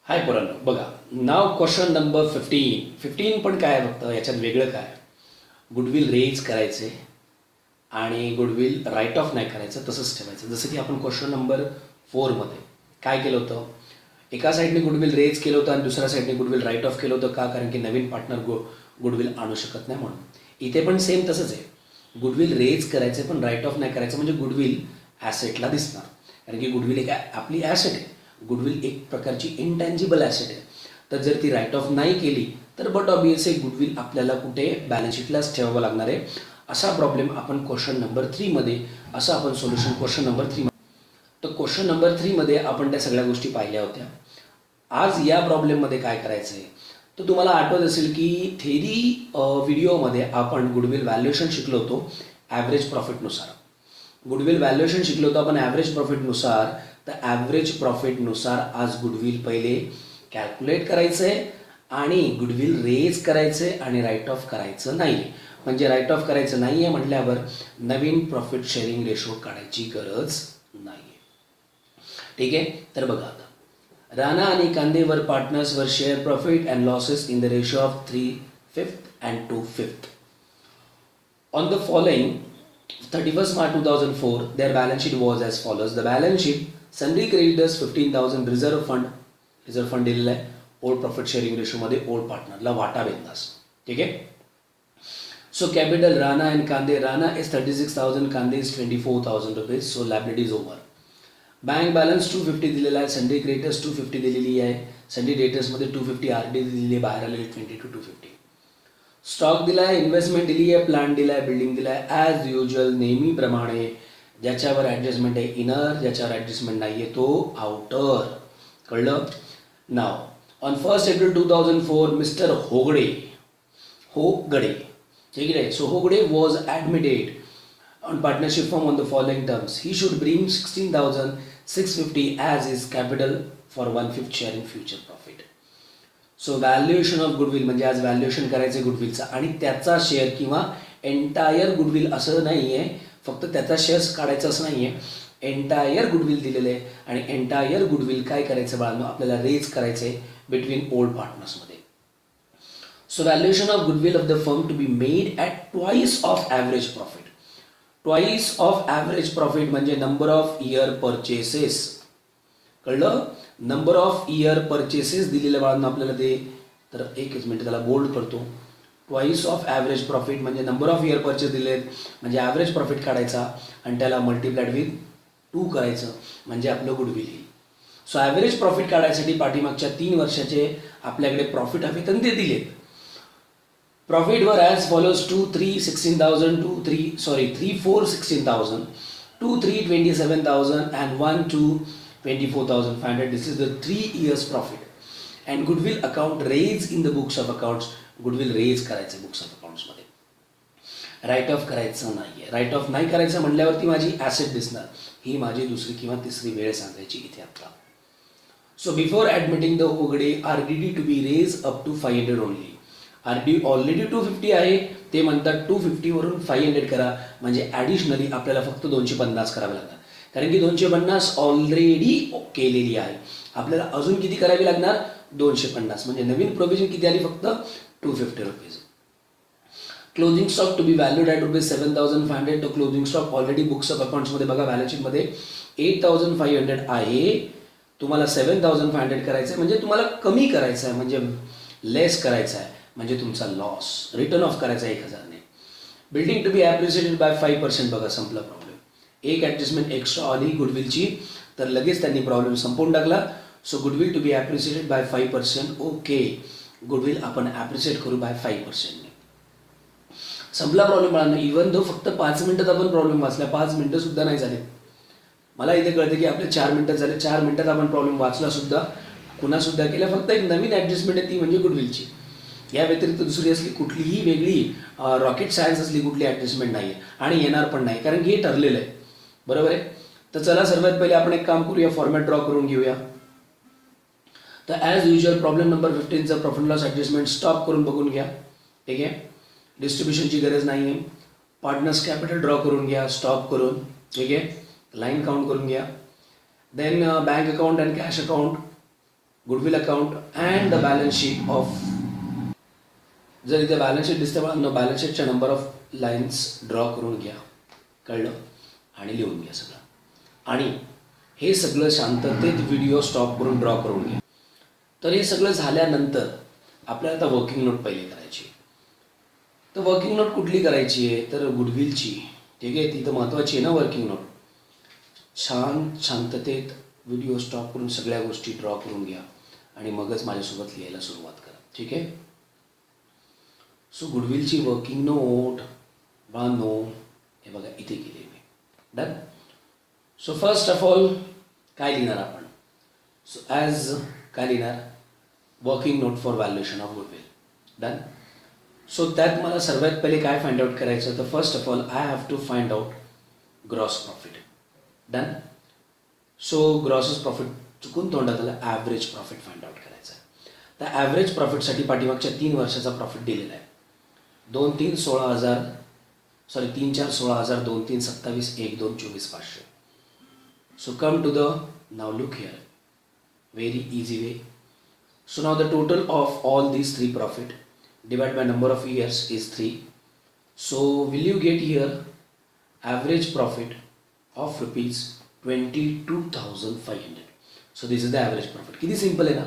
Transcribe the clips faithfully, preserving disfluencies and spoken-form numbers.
हाय पोरांनो, बघा now question number fifteen. Fifteen पण काय आहे, फक्त याच्यात वेगळं काय, गुडविल रेज करायचे आणि गुडविल राईट ऑफ नाही करायचं, तसंच ठेवायचं. जसं की आपण क्वेश्चन नंबर फोरमध्ये काय केलं होतं, एका साईडने गुडविल रेज केलं होतं आणि दुसऱ्या साईडने गुडविल राईट ऑफ केलं होतं. का? कारण की नवीन पार्टनर गु गुडविल आणू शकत नाही म्हणून. इथे पण सेम तसंच आहे, गुडविल रेज करायचं पण राईट ऑफ नाही करायचं, म्हणजे गुडविल ॲसेटला दिसणार. कारण की गुडविल एक आपली ॲसेट आहे. गुडविल एक प्रकारची इनटँजिबल ॲसेट आहे. तर जर ती राईट ऑफ नाही केली तर बट ऑब्वियसली गुडविल आपल्याला कुठे बॅलन्स शीटलाच ठेवावं लागणार आहे. असा प्रॉब्लेम आपण क्वेश्चन नंबर थ्रीमध्ये असं आपण सोल्युशन क्वेश्चन नंबर थ्री तर क्वेश्चन नंबर थ्रीमध्ये आपण त्या सगळ्या गोष्टी पाहिल्या होत्या. आज या प्रॉब्लेममध्ये काय करायचं आहे, तर तुम्हाला आठवत असेल की थेरी व्हिडिओमध्ये आपण गुडविल व्हॅल्युएशन शिकलो होतो ॲव्हरेज प्रॉफिटनुसार. गुडविल व्हॅल्युएशन शिकलो होतो आपण ॲव्हरेज प्रॉफिटनुसार. तर ॲव्हरेज प्रॉफिटनुसार आज गुडविल पहिले कॅल्क्युलेट करायचं आहे आणि गुडविल रेज करायचं आहे आणि राईट ऑफ करायचं नाही आहे. म्हणजे राईट ऑफ करायचं नाही आहे म्हटल्यावर नवीन प्रॉफिट शेअरिंग रेशो काढायची गरज नाही आहे. ठीक आहे. तर बघा आता, राणा आणि कांदेवर partners were share profit and losses in the ratio of three fifth and two fifth. On the following thirty-first March two thousand four, their balance sheet was as follows. The balance sheet, sundry creditors fifteen thousand, reserve fund, reserve fund दिलेला आहे old profit sharing रेशोमध्ये old पार्टनरला वाटा बिंदास. ठीक आहे. So capital Rana and Kande, Rana is thirty six thousand, Kande is twenty four thousand rupees. So liability is over. Bank balance two fifty दिलेला आहे, सन्ड्री क्रेडिटर्स टू फिफ्टी दिलेली आहे, सन्ड्री डेटर्समध्ये टू फिफ्टी आर डी दिलेली आहे, बाहेर आलेली twenty two two fifty. Stock दिला आहे, इन्व्हेस्टमेंट दिली आहे, प्लांट दिला आहे, बिल्डिंग दिला आहे. ॲज युजल नेहमीप्रमाणे ज्याच्यावर ॲडजस्टमेंट आहे इनर, ज्याच्यावर ॲडजस्टमेंट नाही आहे तो आउटर. कळलं? Now on first April two thousand four mister Hogade Hogade ठीक आहे. So Hogade was admitted on partnership form on the following terms. He should bring sixteen thousand six fifty as is capital for one fifth share in future profit. So valuation of goodwill म्हणजे आज valuation करायचं आहे गुडविलचा आणि त्याचा share किंवा entire goodwill असं नाही आहे, फक्त त्याचा शेअर्स काढायचं असं नाही आहे. एंटायर गुडविल दिलेलं आहे आणि एंटायर गुडविल काय करायचं बाळांनो, आपल्याला रेज करायचं आहे बिटवीन ओल्ड पार्टनर्समध्ये. So valuation of goodwill of the firm to be made at twice of average profit. Twice of average profit म्हणजे नंबर ऑफ इयर परचेसेस. कळलं? नंबर ऑफ इयर परचेसेस दिलेल्या बाळांना आपल्याला ते, तर एकच मिनिट त्याला बोल्ड करतो. ट्वाईस ऑफ ॲव्हरेज प्रॉफिट म्हणजे नंबर ऑफ इयर परचेस दिलेत म्हणजे ॲव्हरेज प्रॉफिट काढायचा आणि त्याला मल्टिप्लाइड विथ टू करायचं म्हणजे आपलं गुडविल येईल. सो ॲव्हरेज प्रॉफिट काढायसाठी पाठीमागच्या तीन वर्षाचे आपल्याकडे प्रॉफिट हवे तर ते दिलेत. Profit were as follows two three sixteen thousand two three sorry three four sixteen thousand two three twenty seven thousand and one two twenty-four thousand five hundred. This is the three years profit. And goodwill account raise in the books of accounts. Goodwill raise करायचं books of accounts मध्ये. Write off करायचं नाहीये. Right of नाही करायचं म्हटल्यावरती माझी asset दिसणार. ही माझी दुसरी किंवा तिसरी वेळ सांगायची इथे आता. So before admitting the Hogade R D D to be raise up to five hundred only. R D already two fifty आहे, ते म्हणतात टू फिफ्टीवरून फाईव्ह हंड्रेड करा म्हणजे ॲडिशनली आपल्याला फक्त दोनशे पन्नास करावे लागणार. कारण की दोनशे पन्नास ऑलरेडी केलेली आहे. आपल्याला अजून किती करावी लागणार? दोनशे पन्नास. म्हणजे नवीन प्रोव्हिजन किती आली? फक्त two fifty rupees. Closing stock to be valued at rupees seven thousand five hundred. तो closing stock already books of अकाउंट्समध्ये बघा बॅलन्स शीटमध्ये एट थाउजंड फाईव्ह हंड्रेड आहे. तुम्हाला सेवन थाउजंड फाय हंड्रेड करायचं आहे म्हणजे तुम्हाला कमी करायचं आहे, म्हणजे लेस करायचं आहे म्हणजे तुमचा लॉस. रिटर्न ऑफ करायचा आहे एक हजारने. Building to be appreciated by five percent. बघा संपला प्रॉब्लेम. एक ॲडजस्टमेंट एक्स्ट्रा आली गुडविलची तर लगेच त्यांनी प्रॉब्लेम संपवून टाकला. So goodwill to be appreciated by five percent. Okay, goodwill आपण ॲप्रिशिएट करू बाय फाईव्ह पर्सेंटने. संपला प्रॉब्लेम बाळांना. इव्हन दो फक्त पाच मिनिटात आपण प्रॉब्लेम वाचला, पाच मिनटं सुद्धा नाही झाले. मला इथे कळतं की आपले चार मिनटं झाले. चार मिनटात आपण प्रॉब्लेम वाचला सुद्धा, पुन्हा केला. फक्त एक नवीन ॲडजस्टमेंट आहे ती म्हणजे गुडविलची. या व्यतिरिक्त दुसरी असली कुठलीही वेगळी रॉकेट सायन्स असली कुठली ॲडजस्टमेंट नाही आहे आणि येणार पण नाही, कारण की हे ठरलेलं आहे. बरोबर आहे. तर चला सर्वात पहिले आपण एक काम करूया, फॉर्मॅट ड्रॉ करून घेऊया. तर ॲज युजल प्रॉब्लेम नंबर फिफ्टीनचा प्रॉफिट लॉस ॲडजस्टमेंट स्टॉप करून बघून घ्या. ठीक आहे. डिस्ट्रीब्युशनची गरज नाही आहे. पार्टनर्स कॅपिटल ड्रॉ करून घ्या स्टॉप करून. ठीक आहे. लाईन काउंट करून घ्या. Then bank account and cash account goodwill account and the balance sheet off. जर इथे बॅलन्स शीट दिसते मला बॅलन्स शीटच्या नंबर ऑफ लाईन्स ड्रॉ करून घ्या, कळलं, आणि लिहून घ्या सगळं. आणि हे सगळं शांततेत व्हिडिओ स्टॉप करून ड्रॉ करून घ्या. तर हे सगळं झाल्यानंतर आपल्याला आता वर्किंग नोट पहिले करायची. तर वर्किंग नोट कुठली करायची आहे तर गुडविलची. ठीक आहे, ती तर महत्त्वाची आहे ना वर्किंग नोट. छान शांततेत व्हिडिओ स्टॉप करून सगळ्या गोष्टी ड्रॉ करून घ्या आणि मगच माझ्यासोबत लिहायला सुरुवात करा. ठीक आहे. सो गुडविलची वर्किंग नोट बा नो हे बघा इथे केली मी. Done. So first of all काय लिहिणार आपण. सो ॲज काय लिहिणार working note for valuation of goodwill. Done. So त्यात मला सर्वात पहिले काय फाइंड आउट करायचं तर first of all I have to find out gross profit. Done. So gross profit चुकून तोंडात आलं ॲव्हरेज प्रॉफिट फाइंड आउट करायचं आहे. तर ॲव्हरेज प्रॉफिटसाठी पाठीमागच्या तीन वर्षाचा प्रॉफिट दिलेला आहे. दोन तीन सोळा हजार सॉरी तीन चार सोळा हजार दोन तीन सत्तावीस एक दोन चोवीस पाचशे. So come to the now look here very easy way. So now the total of all these three profit divided by number of years is three. So will you get here average profit of rupees twenty-two thousand five hundred. So this is the average profit. किती simple आहे ना.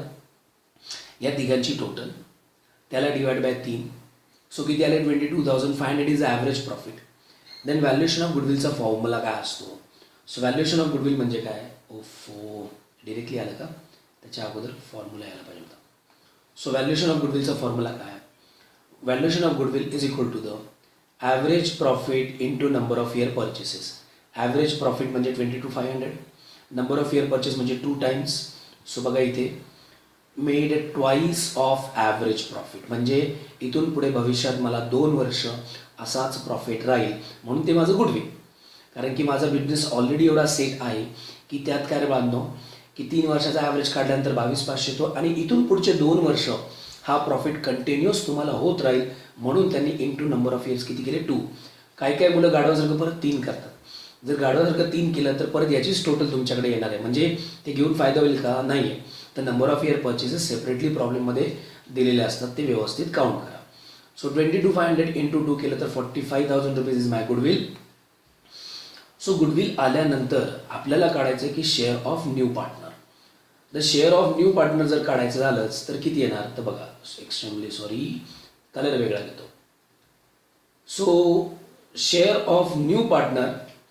या तिघांची total त्याला divide by तीन. So किती आले twenty two thousand five hundred is average profit. Then valuation of गुडविलचा फॉर्म्युला काय असतो. सो व्हॅल्युएशन ऑफ गुडविल म्हणजे काय ओफो डिरेक्टली आलं का त्याच्या अगोदर फॉर्म्युला यायला पाहिजे होता. सो व्हॅल्युएशन ऑफ गुडविलचा फॉर्म्युला काय valuation of goodwill is equal to the average profit into number of year purchases. Average profit म्हणजे twenty two five hundred number of year purchase म्हणजे टू टाइम्स. सो बघा इथे made twice of average profit म्हणजे इथून पुढे भविष्यात मला दोन वर्ष असाच प्रॉफिट राहील म्हणून ते माझं गुडविल. कारण की माझा बिझनेस ऑलरेडी एवढा सेट आहे की त्यात काय बांधतो की तीन वर्षाचा ॲव्हरेज काढल्यानंतर बावीस पाचशे येतो आणि इथून पुढचे दोन वर्ष हा प्रॉफिट कंटिन्युअस तुम्हाला होत राहील म्हणून त्यांनी इंटू नंबर ऑफ इयर्स किती केले टू. काही काही मुलं गाढवासारखं परत तीन करतात. जर गाढवासारखं तीन केलं तर परत याचीच टोटल तुमच्याकडे येणार आहे म्हणजे ते घेऊन फायदा होईल का नाही आहे. तर number of year purchases separately प्रॉब्लेममध्ये दिलेले असतात ते व्यवस्थित काउंट करा. So twenty two five hundred into two केलं तर forty five thousand rupees is my goodwill. So goodwill आल्यानंतर आपल्याला काढायचं की share of new partner. The share of new partner जर काढायचं झालंच तर किती येणार तर बघा एक्स्ट्रीमली सॉरी कलर वेगळा घेतो. So share of new partner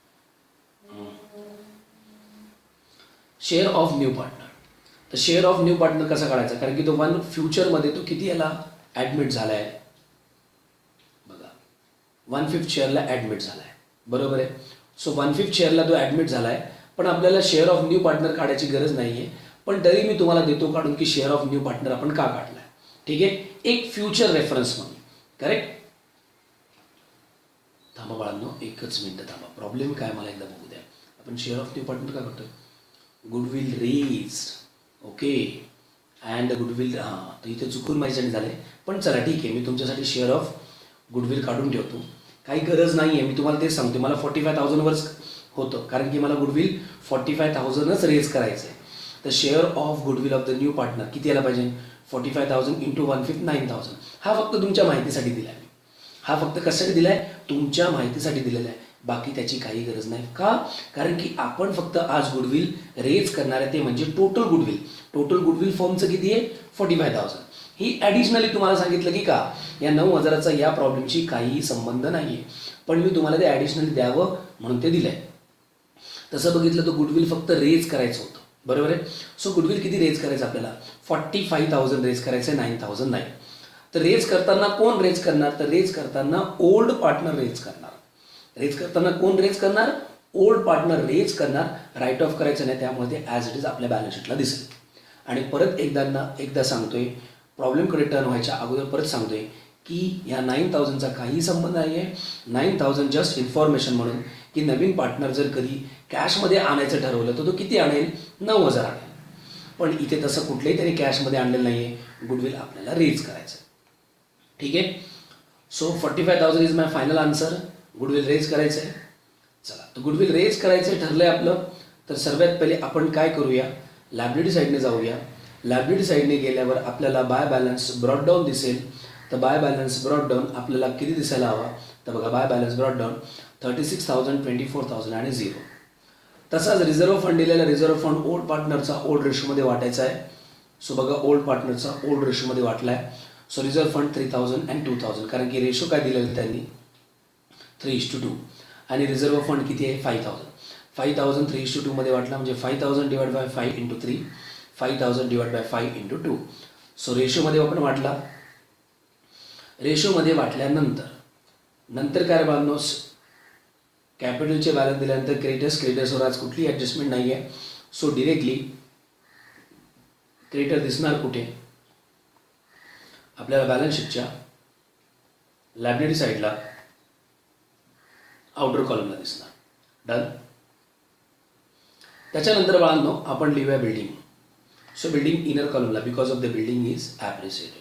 share of new partner तर शेअर ऑफ न्यू पार्टनर कसा काढायचा कारण की तो वन फ्युचरमध्ये तो किती याला ॲडमिट झाला आहे बघा वन फिफ्थ शेअरला ॲडमिट झाला आहे बरोबर आहे. सो वन फिफ्थ शेअरला तो ॲडमिट झाला आहे पण आपल्याला शेअर ऑफ न्यू पार्टनर काढायची गरज नाही आहे. पण तरी मी तुम्हाला देतो काढून की शेअर ऑफ न्यू पार्टनर आपण का काढला आहे. ठीक आहे एक फ्युचर रेफरन्स म्हणून. करेक्ट. थांबा बाळांनो एकच मिनटं थांबा. प्रॉब्लेम काय मला एकदा बघू द्या. आपण शेअर ऑफ न्यू पार्टनर का करतोय goodwill raise okay and goodwill हां तर इथे चुकून माझ्यासाठी झालं आहे पण चला ठीक आहे मी तुमच्यासाठी शेअर ऑफ गुडविल काढून ठेवतो. काही गरज नाही आहे मी तुम्हाला तेच सांगतो. मला फोर्टी फाय थाउजंडवरच होतं कारण की मला गुडविल फोर्टी फाय थाउजंडच रेज करायचं आहे. तर share of goodwill of the new partner किती यायला पाहिजे forty five thousand into one fifth nine thousand. हा फक्त तुमच्या माहितीसाठी दिला आहे. हा फक्त कशासाठी दिला आहे तुमच्या माहितीसाठी दिलेला आहे. बाकी त्याची काही गरज नाही. का कारण की आपण फक्त आज गुडविल रेज करणार आहे ते म्हणजे टोटल गुडविल. टोटल गुडविल फॉर्मचं किती आहे फोर्टी फाय थाउजंड. ही ॲडिशनली तुम्हाला सांगितलं की का या नऊ हजाराचा या प्रॉब्लेमशी काहीही संबंध नाही आहे पण मी तुम्हाला ते ॲडिशनली द्यावं म्हणून ते दिलं आहे. तसं बघितलं तर गुडविल फक्त रेज करायचं होतं बरोबर आहे. सो गुडविल किती रेज करायचं आपल्याला फोर्टी फाय थाउजंड रेज करायचं आहे नाईन थाउजंड नाईन. तर रेज करताना कोण रेज करणार तर रेज करताना ओल्ड पार्टनर रेज करणार. रेज करताना कोण रेज करणार ओल्ड पार्टनर रेज करणार. राईट ऑफ करायचं नाही त्यामुळे ते ॲज इट इज आपल्या बॅलन्स शीटला दिसेल. आणि परत एकदा एकदा सांगतोय प्रॉब्लेमकडे टर्न व्हायच्या अगोदर परत सांगतोय की या नाईन थाउजंडचा काही संबंध नाही आहे. नाईन थाउजंड जस्ट इन्फॉर्मेशन म्हणून की नवीन पार्टनर जर कधी कॅशमध्ये आणायचं ठरवलं तर तो किती आणेल नऊ हजार आणेल. पण इथे तसं कुठल्याही तरी कॅशमध्ये आणलेलं नाही आहे. गुडविल आपल्याला रेज करायचं. ठीक आहे. So forty five thousand is my final answer. Goodwill raise करायचं आहे. चला तर गुडविल रेज करायचं ठरलं आहे आपलं. तर सर्वात पहिले आपण काय करूया लायबिलिटी साईडने जाऊया. लायबिलिटी साईडने गेल्यावर आपल्याला बाय बॅलन्स ब्रॉड डाऊन दिसेल. तर बाय बॅलन्स ब्रॉड डाऊन आपल्याला किती दिसायला हवा, तर बघा by balance brought down thirty six thousand twenty four thousand आणि झिरो. तसाच रिझर्व्ह फंड दिलेला रिझर्व्ह फंड ओल्ड पार्टनरचा ओल्ड रेशोमध्ये वाटायचा आहे. सो बघा ओल्ड पार्टनरचा ओल्ड रेशोमध्ये वाटला आहे. So reserve fund three thousand and two thousand, कारण की रेशो काय दिलेलं त्यांनी थ्री इज टू टू, आणि रिझर्व्ह फंड किती आहे five thousand. Five thousand three is two टूमध्ये वाटला म्हणजे five thousand divide by five into three, five thousand divide by five into two. So रेशोमध्ये आपण वाटला. रेशोमध्ये वाटल्यानंतर नंतर काय बांधनो, कॅपिटलचे बॅलन्स दिल्यानंतर क्रेडिटर्स क्रेडिटर्सवर आज कुठली ॲडजस्टमेंट नाही आहे. सो डिरेक्टली क्रेडिटर दिसणार कुठे, आपल्याला बॅलन्स शीटच्या लायबिलिटी साईडला आउटर कॉलमला दिसणार. डन. त्याच्यानंतर बाळांनो आपण लिहूया बिल्डिंग. सो बिल्डिंग इनर कॉलमला because of the building is appreciated.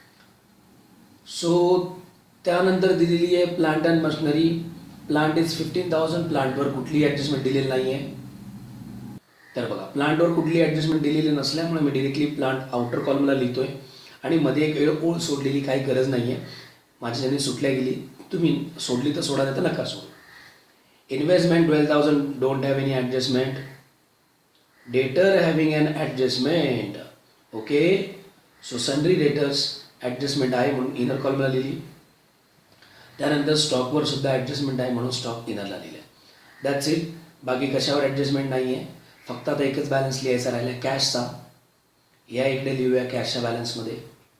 So त्यानंतर दिलेली आहे plant and machinery. Plant is fifteen thousand. प्लांटवर कुठली ॲडजस्टमेंट दिलेली नाही आहे. तर बघा प्लांटवर कुठली ॲडजस्टमेंट दिलेली नसल्यामुळे मी डिरेक्टली प्लांट आउटर कॉलमला लिहितोय आणि मध्ये एक वेळ ओळ सोडलेली काही गरज नाही आहे. माझ्याने सुटल्या गेली, तुम्ही सोडली तर सोडा, नाही तर नका सोडू. Investment twelve thousand don't have any adjustment. Debtor having an adjustment. Okay. So sundry debtors adjustment आहे म्हणून इनर कॉलमला लिहिली. त्यानंतर स्टॉकवर सुद्धा ॲडजस्टमेंट आहे म्हणून स्टॉक इनरला लिहिलं. That's it. बाकी कशावर ॲडजस्टमेंट नाही आहे. फक्त आता एकच बॅलन्स लिहायचा राहिला कॅशचा. या इकडे लिहूया कॅशच्या बॅलन्समध्ये.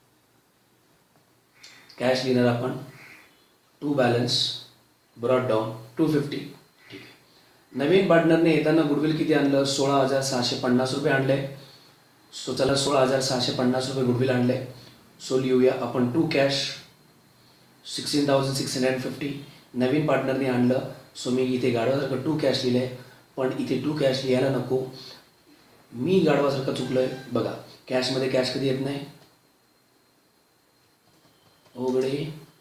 कॅश लिहिणार आपण to balance brought down two fifty. ठीक आहे. नवीन पार्टनरने येताना गुडविल किती आणलं, सोळा हजार सहाशे पन्नास रुपये आणले. सो चला सोळा हजार सहाशे पन्नास रुपये गुडविल आणले. सो लिहूया आपण to cash sixteen thousand six hundred fifty. नवीन पार्टनरने आणलं. सो मी इथे गाढवासारखं टू कॅश लिहिलं आहे, पण इथे टू कॅश लिहायला नको, मी गाढवासारखं चुकलो आहे. बघा कॅशमध्ये कॅश कधी येत नाही, उघडे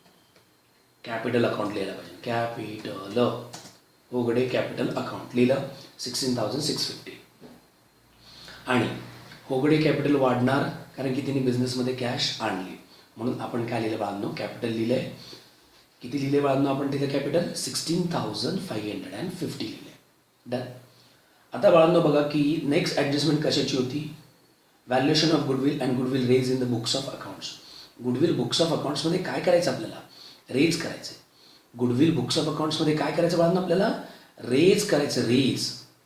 कॅपिटल अकाउंट लिहायला पाहिजे. कॅपिटल उघडे कॅपिटल अकाउंट लिहिलं सिक्स्टीन थाउजंड सिक्स फिफ्टी. आणि होगडे कॅपिटल वाढणार कारण की तिने बिझनेसमध्ये कॅश आणली म्हणून आपण काय लिहिलं बाळांनो, कॅपिटल लिहिलं आहे. किती लिहिले बाळांनो आपण तिथे capital sixteen thousand five hundred and fifty लिहिले. डन. आता बाळांनो बघा की नेक्स्ट ॲडजस्टमेंट कशाची होती, valuation of goodwill and goodwill raise in the books of accounts. Goodwill books of अकाउंट्समध्ये काय करायचं आपल्याला, रेज करायचं. गुडविल बुक्स ऑफ अकाउंट्समध्ये काय करायचं बाळांनो, आपल्याला रेज करायचं. रेज.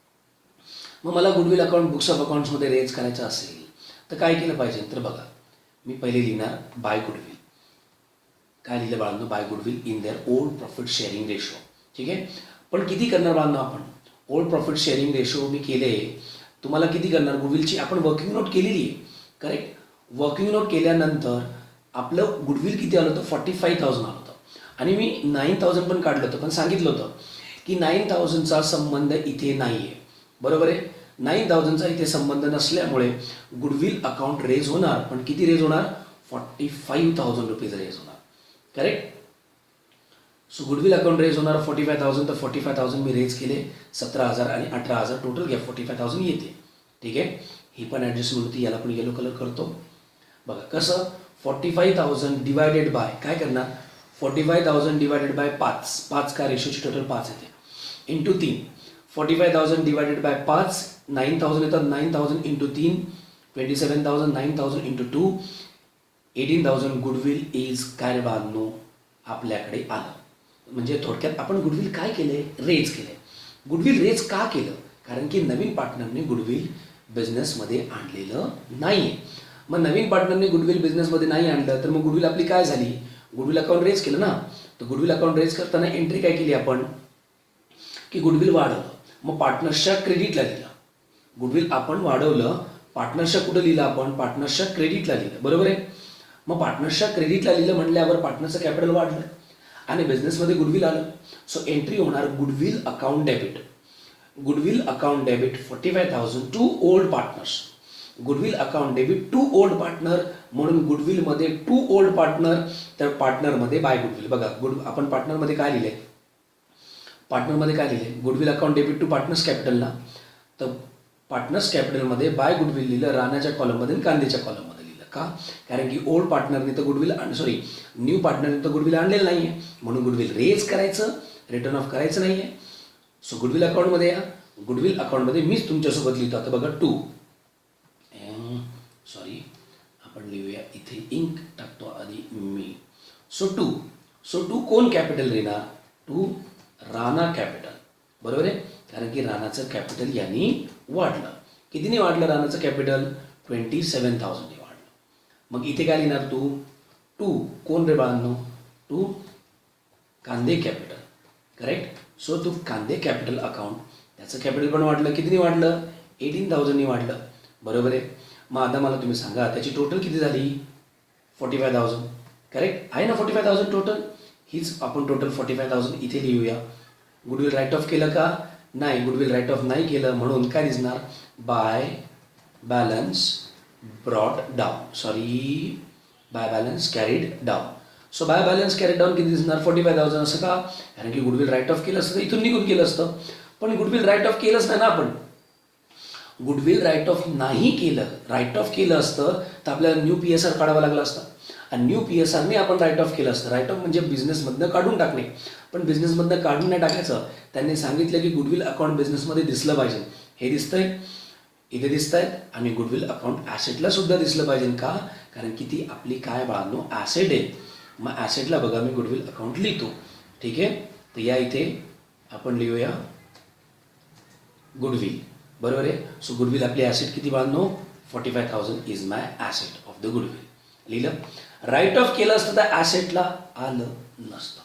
मग मला गुडविल अकाउंट बुक्स ऑफ अकाउंट्समध्ये रेज करायचं असेल तर काय केलं पाहिजे, तर बघा मी पहिले लिहिणार बाय गुडविल. काय लिहिलं बाळांनो, by goodwill in their old profit sharing ratio. ठीक आहे. पण किती करणार बाळांनो आपण, ओल्ड प्रॉफिट शेअरिंग रेशो मी केले. तुम्हाला किती करणार, गुडविलची आपण वर्किंग नोट केलेली आहे. करेक्ट. वर्किंग नोट केल्यानंतर आपलं गुडविल किती आलं होतं, फॉर्टी फाईव्ह थाउजंड आलं होतं. आणि मी नाईन थाउजंड पण काढलं होतं, पण सांगितलं होतं की नाईन थाउजंडचा संबंध इथे नाही आहे. बरोबर आहे. नाईन थाउजंडचा इथे संबंध नसल्यामुळे गुडविल अकाउंट रेज होणार, पण किती रेज होणार, forty five thousand rupees raise होणार. Correct. So goodwill account raise होणार फोर्टी फाय थाउजंड, तर फोर्टी फाय थाउजंड मी रेज केले, सतरा हजार आणि अठरा हजार टोटल घ्या, फोर्टी फाय थाउजंड येते. ठीक आहे. ही पण ॲडजस्टमेंट होती, याला पण येलो कलर करतो. बघा कसं, forty five thousand divided by काय करणार, forty five thousand divided by पाच, पाच का रेशोची टोटल पाच येते, इंटू तीन. Forty five thousand divided by पाच, नाईन थाउजंड येतात, नाईन थाउजंड इंटू तीन, twenty seven thousand, nine thousand into two, eighteen thousand. Goodwill is काय बांधनो आपल्याकडे आलं. म्हणजे थोडक्यात आपण गुडविल काय केले, रेज केले. गुडविल रेज का केलं, कारण की नवीन पार्टनरने गुडविल बिझनेसमध्ये आणलेलं नाही आहे. मग नवीन पार्टनरने गुडविल बिझनेसमध्ये नाही आणलं तर मग गुडविल आपली काय झाली, गुडविल अकाउंट रेज केलं ना. तर गुडविल अकाउंट रेज करताना एंट्री काय केली आपण, की गुडविल वाढवलं, मग पार्टनर्सच्या क्रेडिटला लिहिलं. गुडविल आपण वाढवलं, पार्टनर्सच्या कुठं लिहिलं आपण, पार्टनर्सच्या क्रेडिटला लिहिलं. बरोबर आहे. मग पार्टनर्सच्या क्रेडिटला लिहिलं म्हटल्यावर पार्टनरचं कॅपिटल वाढलं आणि बिझनेसमध्ये गुडविल आलं. सो एंट्री होणार goodwill account debit. Goodwill account debit forty five thousand to old partners. Goodwill account debit to old partner, म्हणून गुडविलमध्ये टू ओल्ड पार्टनर, तर पार्टनरमध्ये बाय गुडविल. बघा गुड आपण पार्टनरमध्ये काय लिहिले, पार्टनरमध्ये काय लिहिले, goodwill account debit to partners कॅपिटलला. तर पार्टनर्स कॅपिटलमध्ये बाय गुडविल लिहिलं, राणाच्या कॉलममध्ये आणि कांदेच्या कॉलममध्ये लिहिलं. का? कारण की ओल्ड पार्टनरने तर गुडविल सॉरी न्यू पार्टनरने तर गुडविल आणलेलं नाही आहे, म्हणून गुडविल रेज करायचं, रिटर्न ऑफ करायचं नाही आहे. सो गुडविल अकाउंटमध्ये या. गुडविल अकाउंटमध्ये मीच तुमच्यासोबत लिहितो. आता बघा टू सॉरी आपण लिहूया इथे इंक टाकतो आधी मी. सो टू सो टू कोण कॅपिटल लिहिणार? To Rana capital. बरोबर आहे, कारण की राणाचं कॅपिटल यांनी वाढलं. कितीने वाढलं राणाचं कॅपिटल? ट्वेंटी सेवन थाउजंडने वाढलं. मग इथे काय लिहिणार तू? टू कोण रे बाळांनो? To Kande capital. Correct. So to Kande capital account, त्याचं कॅपिटल पण वाढलं. कितीने वाढलं? एटीन थाउजंडने वाढलं. बरोबर आहे. मग आता मला तुम्ही सांगा त्याची टोटल किती झाली? Forty five thousand. करेक्ट आहे ना? Forty five thousand total. हीच आपण टोटल फोर्टी फाय थाउजंड इथे लिहूया. गुडविल राईट ऑफ केलं का? नाही, गुडविल राईट ऑफ नाही केलं, म्हणून काय दिसणार? By balance brought down. Sorry by balance carried down. So by balance carried down किती दिसणार? Forty five thousand. असं का? कारण की गुडविल राईट ऑफ केलं असतं तर इथून निघून केलं असतं, पण गुडविल राईट ऑफ केलंच नाही ना आपण. गुडविल राईट ऑफ नाही केलं, राईट ऑफ केलं असतं तर आपल्याला न्यू पी एस आर काढावा लागला असता, आणि न्यू पी एस आरने आपण राईट ऑफ केलं असतं. राईट ऑफ म्हणजे बिझनेसमधनं काढून टाकणे, पण बिझनेसमधनं काढून नाही टाकायचं. त्यांनी सांगितलं की गुडविल अकाउंट बिझनेसमध्ये दिसलं पाहिजे. हे दिसतंय, इथे दिसत आहेत, आणि गुडविल अकाउंट ॲसेटला सुद्धा दिसलं पाहिजे. का? कारण की ती आपली काय बाळांनो? ॲसेट आहे. मग ॲसेटला बघा मी गुडविल अकाउंट लिहितो. ठीक आहे. तर या इथे आपण लिहूया गुडविल. बरोबर आहे. सो गुडविल आपली ॲसेट किती बाळांनो? Forty five thousand is my asset of the goodwill. लिहिलं. राईट ऑफ केलं असतं तर ॲसेटला आलं नसतं.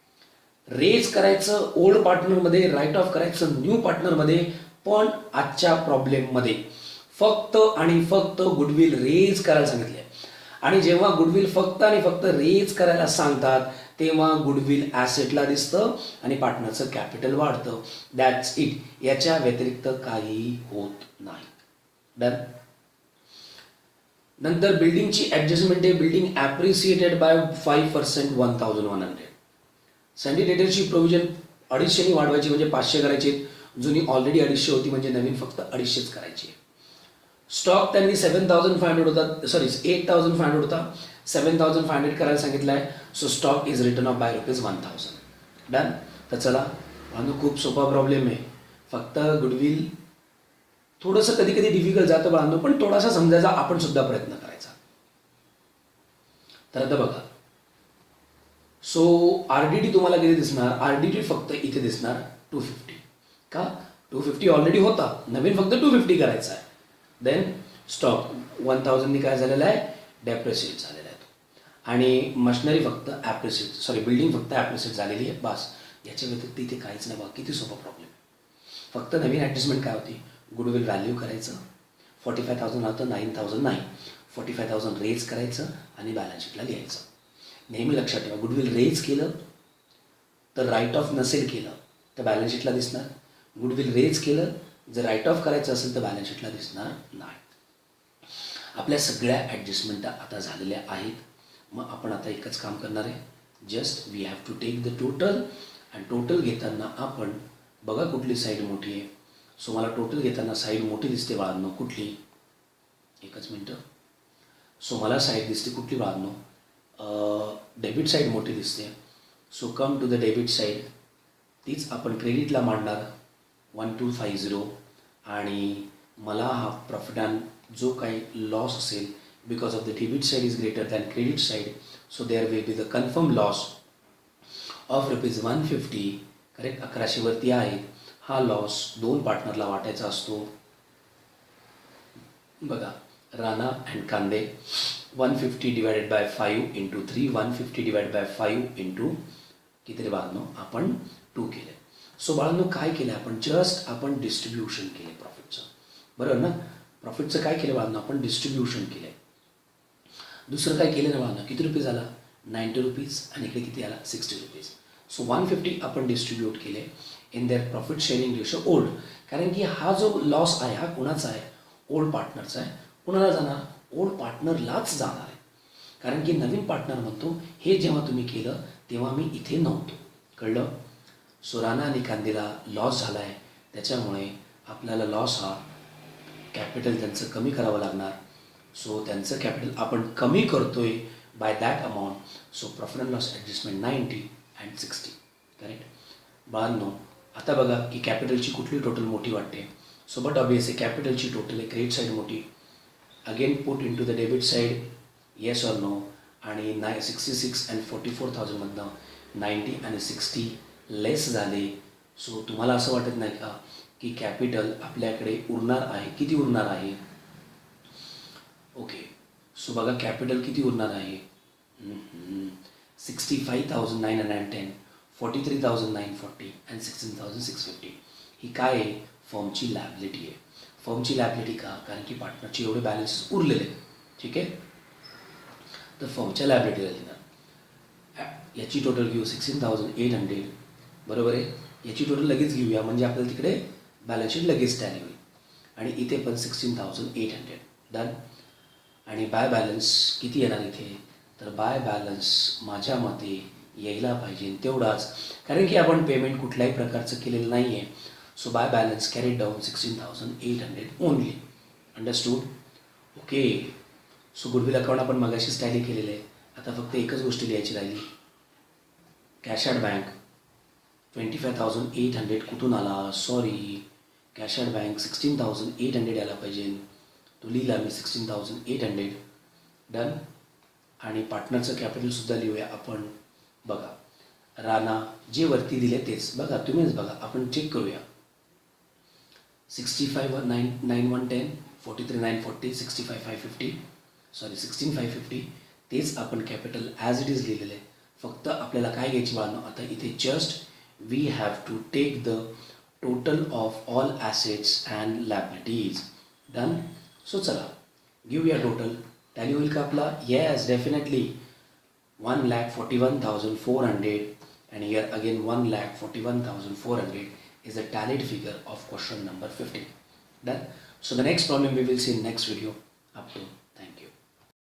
रेज करायचं ओल्ड पार्टनरमध्ये, राईट ऑफ करायचं न्यू पार्टनरमध्ये, पण आजच्या प्रॉब्लेममध्ये फक्त आणि फक्त गुडविल रेज करायला सांगितले. आणि जेव्हा गुडविल फक्त आणि फक्त रेज करायला सांगतात तेव्हा गुडविल ॲसेटला दिसतं आणि पार्टनरचं कॅपिटल वाढतं. That's it. याच्या व्यतिरिक्त काही होत नाही. डन. नंतर बिल्डिंगची ॲडजस्टमेंट आहे. Building appreciated by five percent one thousand one hundred. Sundry डेटरची प्रोव्हिजन अडीचशेनी वाढवायची म्हणजे पाचशे करायची. जुनी ऑलरेडी अडीचशे होती म्हणजे नवीन फक्त अडीचशेच करायची. स्टॉक त्यांनी सेवन थाउजंड फाय हंड्रेड होता, sorry eight thousand five hundred होता, सेवन थाउजंड फाय हंड्रेड करायला सांगितलं आहे. So stock is written off by rupees one thousand. Done. तर चला म्हणून खूप सोपा प्रॉब्लेम आहे. फक्त गुडविल थोडंसं कधी कधी डिफिकल्ट जातं बाळांनो, पण थोडासा समजायचा आपण सुद्धा प्रयत्न करायचा. तर आता बघा. सो आर डी टी तुम्हाला किती दिसणार? आर डी टी फक्त इथे दिसणार टू फिफ्टी. का? टू फिफ्टी ऑलरेडी होता, नवीन फक्त टू फिफ्टी करायचा आहे. देन स्टॉक वन थाउजंडनी काय झालेलं आहे? डेप्रिसिएट झालेला आहे. आणि मशिनरी फक्त ॲप्रिसिएट, सॉरी बिल्डिंग फक्त ॲप्रिसिएट झालेली आहे. बस. याच्या व्यतिरिक्त इथे काहीच नाही. बघा किती सोपा प्रॉब्लेम आहे. फक्त नवीन ॲडजस्टमेंट काय होती? गुडविल व्हॅल्यू करायचं. फोर्टी फाय थाउजंड होतं, नाईन थाउजंड नाही. फोर्टी फाय थाउजंड रेज करायचं आणि बॅलन्स शीटला लिहायचं. नेहमी लक्षात ठेवा, गुडविल रेज केलं तर राईट ऑफ नसेल केलं तर बॅलन्स शीटला दिसणार. गुडविल रेज केलं जर राईट ऑफ करायचं असेल तर बॅलन्स शीटला दिसणार नाही. आपल्या सगळ्या ॲडजस्टमेंट आता झालेल्या आहेत. मग आपण आता एकच काम करणार आहे. Just we have to take the total. आणि टोटल घेताना आपण बघा कुठली साईड मोठी आहे. सो मला टोटल घेताना साईड मोठी दिसते बाळांनो. कुठली? एकच मिनटं. सो मला साईड दिसते कुठली बाळांनो? डेबिट साईड मोठी दिसते. So come to the debit side. तीच आपण क्रेडिटला मांडणार वन टू फाय झिरो. आणि मला हा प्रॉफिट अँड जो काही लॉस असेल because of the debit side is greater than credit side, so there will be the confirm loss of rupees one fifty. Correct. अकराशेवरती आहे. हा लॉस दोन पार्टनरला वाटायचा असतो. बघा Rana and Kande. One fifty divided by five into three. One fifty divided by five into किती रे बाळांनो? आपण टू केले. सो बाळांनो काय केलं आपण? जस्ट आपण डिस्ट्रीब्युशन केले प्रॉफिटचं. बरोबर ना? प्रॉफिटचं काय केलं बाळांनो? आपण डिस्ट्रीब्युशन केलं. दुसरं काय केलं ना बाळांनो? किती रुपये झाला? Ninety rupees. आणि इकडे किती आला? Sixty rupees. So one fifty आपण डिस्ट्रीब्यूट केले in their profit sharing ratio old. कारण की हा जो लॉस आहे हा कुणाचा आहे? ओल्ड पार्टनरचा आहे. कुणाला जाणार? ओल्ड पार्टनरलाच जाणार आहे. कारण की नवीन पार्टनर म्हणतो हे जेव्हा तुम्ही केलं तेव्हा मी इथे नव्हतो. कळलं? सो राणा आणि कांदेला लॉस झाला आहे, त्याच्यामुळे आपल्याला लॉस हा कॅपिटल त्यांचं कमी करावं लागणार. सो त्यांचं कॅपिटल आपण कमी करतोय by that amount. So profit and loss adjustment ninety and sixty. Correct. बाळांनो आता बघा की कॅपिटलची कुठली टोटल मोठी वाटते. सो बट ऑब्वियसली कॅपिटलची टोटल आहे क्रेडिट साईड मोठी. Again put into the debit side yes or no. आणि नाय sixty six and forty four थाउजंडमधनं नाईंटी आणि सिक्स्टी लेस झाले. सो तुम्हाला असं वाटत नाही का की कॅपिटल आपल्याकडे उरणार आहे. किती उरणार आहे. ओके. सो बघा कॅपिटल किती उरणार आहे. Sixty five thousand nine hundred and ten, forty three thousand nine forty and sixteen thousand six fifty. ही काय आहे. फर्मची लॅबिलिटी आहे. फर्मची लॅबिलिटी का. कारण की पार्टनरचे एवढे बॅलन्सेस उरलेले. ठीक आहे. तर फर्मच्या लॅबिलिटीला देणार. याची टोटल घेऊ सिक्स्टीन थाउजंड एट हंड्रेड. बरोबर आहे. याची टोटल लगेच घेऊया म्हणजे आपल्याला तिकडे बॅलन्स शीट लगेच टॅली होईल. आणि इथे पण sixteen thousand eight hundred. Done. आणि बाय बॅलन्स किती येणार इथे. तर बाय बॅलन्स माझ्या मते यायला पाहिजे तेवढाच. कारण की आपण पेमेंट कुठल्याही प्रकारचं केलेलं नाही आहे. So by balance carried down sixteen thousand eight hundred only. Understood. Okay. So goodwill account आपण मगाशीच टॅली केलेलं आहे. आता फक्त एकच गोष्ट लिहायची राहिली. Cash at bank twenty five thousand eight hundred कुठून आला. Sorry. Cash at bank sixteen thousand eight hundred यायला पाहिजे. तो लिहिला मी sixteen thousand eight hundred. Done. आणि पार्टनरचं कॅपिटलसुद्धा लिहूया आपण. बघा राणा जे वरती दिले तेच बघा. तुम्हीच बघा. आपण चेक करूया. Sixty five nine nine one ten, forty three nine forty, sixty five five fifty, sorry sixteen five fifty. तेच आपण कॅपिटल ॲज इट इज लिहिलेलं आहे. फक्त आपल्याला काय घ्यायची बाळांनो आता इथे just we have to take the total of all assets and liabilities. Done. So चला घेऊया टोटल. टॅली होईल का आपला. Yes definitely. One lakh forty one thousand four hundred and here again one lakh forty-one thousand four hundred is a tallied figure of question number fifteen. Done. So the next problem we will see in next video. Up to